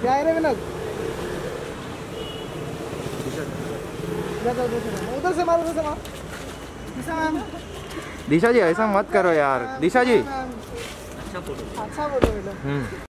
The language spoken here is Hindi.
क्या है रे विनोद? उधर से मारो, उधर से मारो। दिशा मैम, दिशा जी ऐसा मत करो यार, दिशा जी। अच्छा फोटो